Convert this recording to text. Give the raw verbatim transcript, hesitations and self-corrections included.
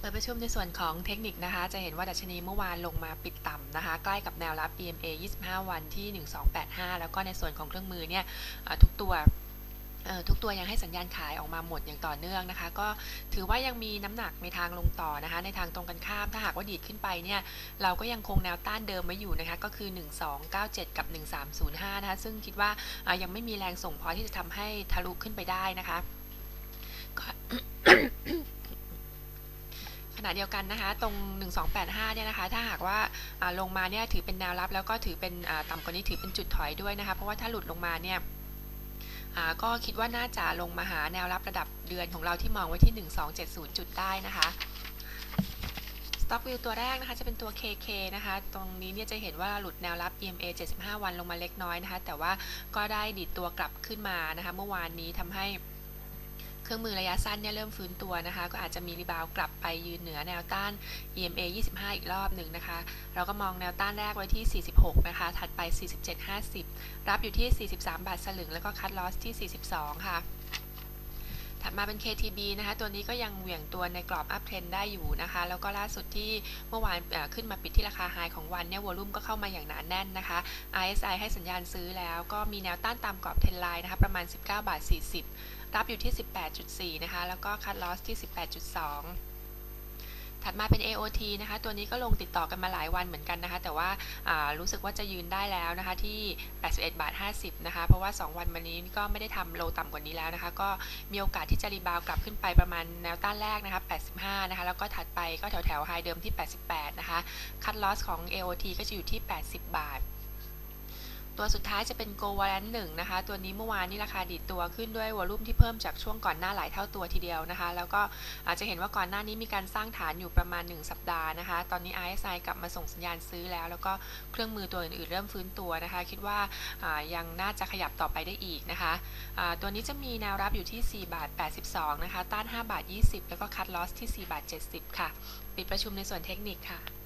เปิดประชุมในส่วนของเทคนิคนะคะจะเห็นว่าดัชนีเมื่อวานลงมาปิดต่ำนะคะใกล้กับแนวรับ อี เอ็ม เอ ยี่สิบห้า วันที่หนึ่งพันสองร้อยแปดสิบห้าแล้วก็ในส่วนของเครื่องมือเนี่ยทุกตัวทุกตัวยังให้สัญญาณขายออกมาหมดอย่างต่อเนื่องนะคะก็ถือว่ายังมีน้ำหนักในทางลงต่อนะคะในทางตรงกันข้ามถ้าหากว่าดีดขึ้นไปเนี่ยเราก็ยังคงแนวต้านเดิมไว้อยู่นะคะก็คือหนึ่งพันสองร้อยเก้าสิบเจ็ดกับหนึ่งพันสามร้อยห้านะคะซึ่งคิดว่ายังไม่มีแรงส่งพอที่จะทำให้ทะลุขึ้นไปได้นะคะ ขณะเดียวกันนะคะตรงหนึ่งพันสองร้อยแปดสิบห้าเนี่ยนะคะถ้าหากว่าลงมาเนี่ยถือเป็นแนวรับแล้วก็ถือเป็นต่ำกว่านี้ถือเป็นจุดถอยด้วยนะคะเพราะว่าถ้าหลุดลงมาเนี่ยก็คิดว่าน่าจะลงมาหาแนวรับระดับเดือนของเราที่มองไว้ที่หนึ่งพันสองร้อยเจ็ดสิบจุดได้นะคะ Stock View ตัวแรกนะคะจะเป็นตัว เค เค นะคะตรงนี้เนี่ยจะเห็นว่าหลุดแนวรับ อี เอ็ม เอ เจ็ดสิบห้า วันลงมาเล็กน้อยนะคะแต่ว่าก็ได้ดีดตัวกลับขึ้นมานะคะเมื่อวานนี้ทำให้เครื่องมือระยะสั้นเนี่ยเริ่มฟื้นตัวนะคะก็อาจจะมีรีบาวกลับไปยืนเหนือแนวต้าน อี เอ็ม เอ ยี่สิบห้า อีกรอบหนึ่งนะคะเราก็มองแนวต้านแรกไว้ที่สี่สิบหกนะคะถัดไปสี่สิบเจ็ด ห้าสิบรับอยู่ที่สี่สิบสามบาทสลึงแล้วก็คัทลอสที่สี่สิบสองค่ะถัดมาเป็น เค ที บี นะคะตัวนี้ก็ยังเหวี่ยงตัวในกรอบอัพเทรนได้อยู่นะคะแล้วก็ล่าสุดที่เมื่อวานขึ้นมาปิดที่ราคาไฮของวันเนี่ยวอลุ่มก็เข้ามาอย่างหนาแน่นนะคะ อาร์ เอส ไอ ให้สัญญาณซื้อแล้วก็มีแนวต้านตามกรอบเทรนไลน์นะคะประมาณสิบเก้าบาทสี่สิบรับอยู่ที่ สิบแปดจุดสี่ นะคะแล้วก็คัทลอสที่ สิบแปดจุดสอง ถัดมาเป็น เอ โอ ที นะคะตัวนี้ก็ลงติดต่อกันมาหลายวันเหมือนกันนะคะแต่ว่ารู้สึกว่าจะยืนได้แล้วนะคะที่แปดสิบเอ็ดบาทห้าสิบนะคะเพราะว่าสองวันมานี้ก็ไม่ได้ทำโลต่ำกว่านี้แล้วนะคะก็มีโอกาสที่จะรีบาวกลับขึ้นไปประมาณแนวต้านแรกนะคะแปดสิบห้านะคะแล้วก็ถัดไปก็แถวแถวไฮเดิมที่แปดสิบแปดนะคะคัทลอสของ เอ โอ ที ก็จะอยู่ที่แปดสิบบาทตัวสุดท้ายจะเป็น Go Valent หนึ่งนะคะตัวนี้เมื่อวานนี้ราคาดีดตัวขึ้นด้วยวอลุ่มที่เพิ่มจากช่วงก่อนหน้าหลายเท่าตัวทีเดียวนะคะแล้วก็อาจจะเห็นว่าก่อนหน้านี้มีการสร้างฐานอยู่ประมาณหนึ่งสัปดาห์นะคะตอนนี้ อาร์ เอส ไอ กลับมาส่งสัญญาณซื้อแล้วแล้วก็เครื่องมือตัวอื่นๆเริ่มฟื้นตัวนะคะคิดว่ายังน่าจะขยับต่อไปได้อีกนะคะตัวนี้จะมีแนวรับอยู่ที่สี่บาทแปดสิบสองนะคะต้านห้าบาทยี่สิบแล้วก็คัทลอสที่สี่บาทเจ็ดสิบค่ะปิดประชุมในส่วนเทคนิคค่ะ